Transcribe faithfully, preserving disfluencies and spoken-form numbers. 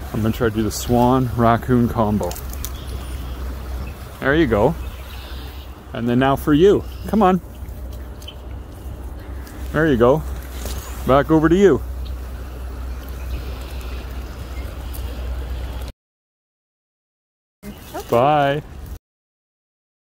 I'm gonna try to do the swan raccoon combo. There you go. And then now for you. Come on. There you go. Back over to you. Bye.